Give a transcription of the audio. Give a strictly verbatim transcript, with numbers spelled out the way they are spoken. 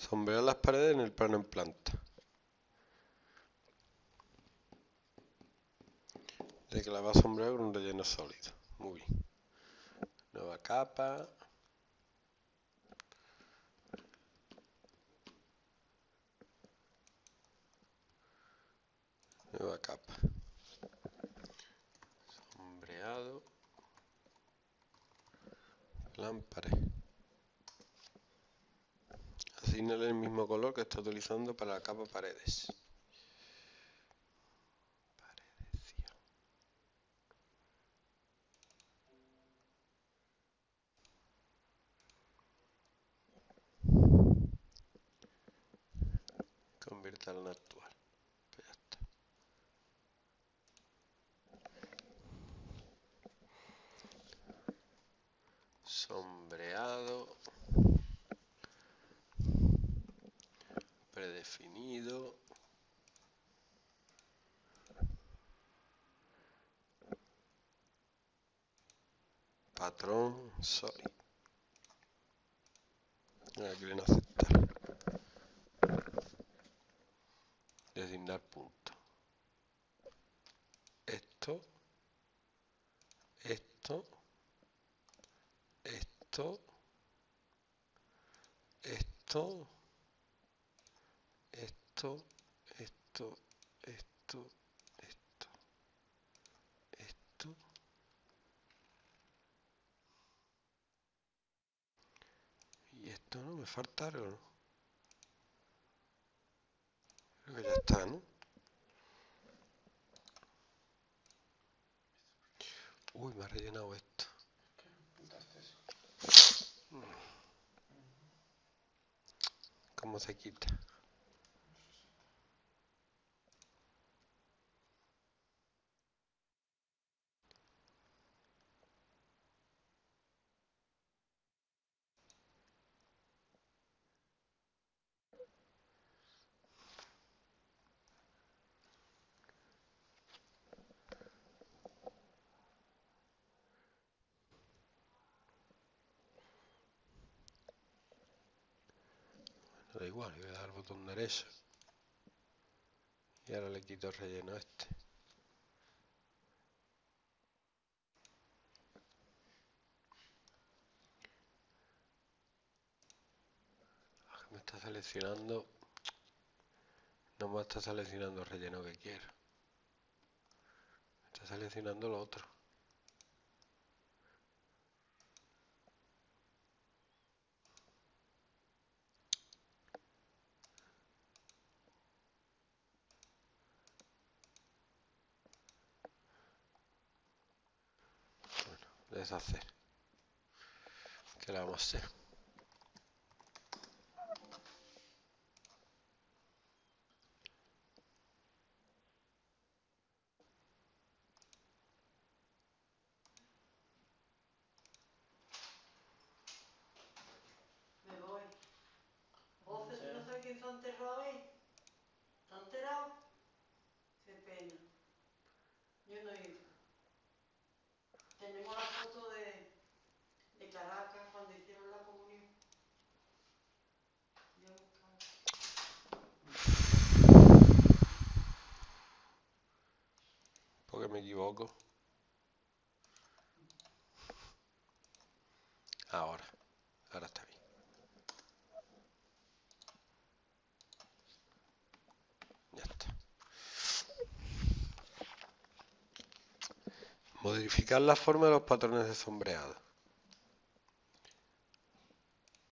Sombrear las paredes en el plano en planta. De que la va a sombrear con un relleno sólido. Muy bien. Nueva capa. Nueva capa. Sombreado. Lámpara. Asignale el mismo color que está utilizando para la capa paredes. Paredes. Convierta en actual. Pues ya está. Sombreado. Predefinido. Patrón sólido. Aquí en aceptar. Designar punto. Esto. Esto. Esto. Esto. Esto. Esto. Esto. Esto. Esto. Y esto, ¿no? Me falta algo, ¿no? Creo que ya está, ¿no? Uy, me ha rellenado esto. ¿Cómo se quita? Da igual, voy a dar al botón derecho. Y ahora le quito el relleno a este. Me está seleccionando. No me está seleccionando el relleno que quiero. Me está seleccionando lo otro. Bueno, deshacer. ¿Qué le vamos a hacer? Me voy. Voces, ¿no sabes quién se ha enterrado ahí? ¿Se ha enterado? Qué pena. Yo no he ido. Tenemos la foto de, de Caracas cuando hicieron la comunión. Voy a buscar. Porque me equivoco. Ahora. Ahora está bien. Ya está. Modificar la forma de los patrones de sombreado.